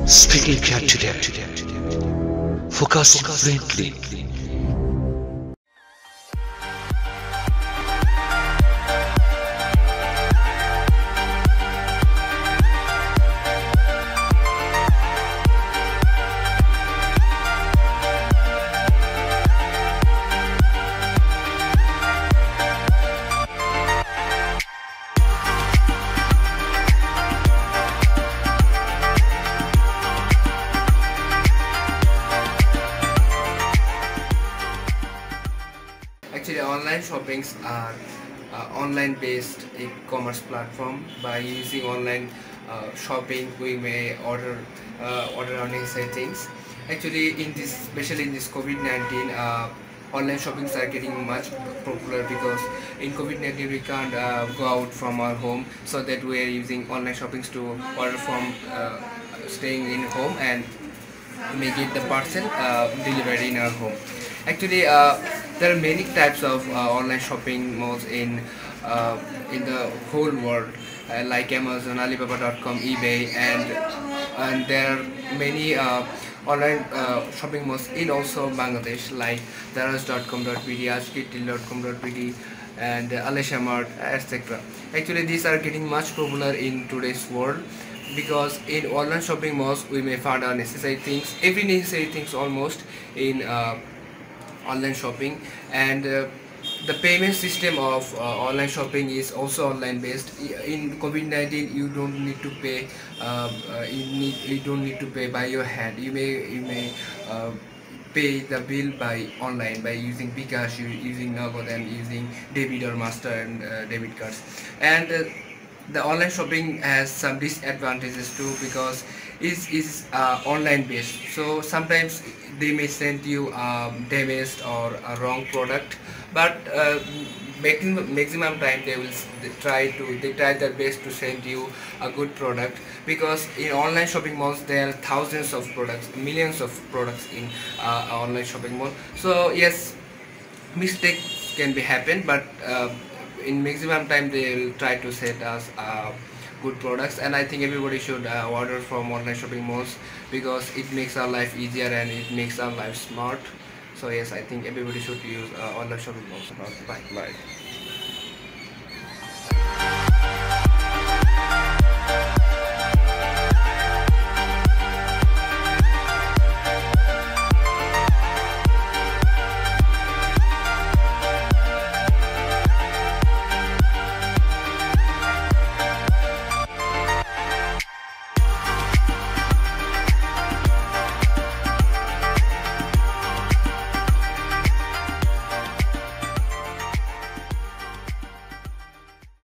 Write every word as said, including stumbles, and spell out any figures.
Speaking today, focusing fluently. Actually, online shoppings are uh, online based e-commerce platform. By using online uh, shopping, we may order uh, order unnecessary things. Actually, in this, especially in this COVID nineteen, uh, online shoppings are getting much popular because in COVID nineteen we can't uh, go out from our home, so that we are using online shoppings to order from uh, staying in home, and may get the parcel uh, delivered in our home. Actually, uh, there are many types of uh, online shopping malls in uh, in the whole world, uh, like Amazon, Alibaba dot com, eBay, and and there are many uh, online uh, shopping malls in also Bangladesh, like daraz dot com dot b d, ashkitil dot com dot b d, and uh, Alishamart, et cetera. Actually, these are getting much popular in today's world, because in online shopping malls we may find our necessary things, every necessary things almost in uh, online shopping. And uh, the payment system of uh, online shopping is also online based. In COVID nineteen you don't need to pay uh, uh, you need you don't need to pay by your hand. You may you may uh, pay the bill by online by using bKash, using Nagad, and using debit or master and uh, debit cards. And uh, the online shopping has some disadvantages too, because it is uh, online based, so sometimes they may send you um, damaged or a wrong product, but uh, maximum, maximum time they will they try to they try their best to send you a good product, because in online shopping malls there are thousands of products, millions of products in uh, online shopping mall. So yes, mistakes can be happen, but uh, in maximum time they will try to send us uh, good products. And I think everybody should uh, order from online shopping malls, because it makes our life easier and it makes our life smart. So yes, I think everybody should use uh, online shopping malls. Bye. Bye.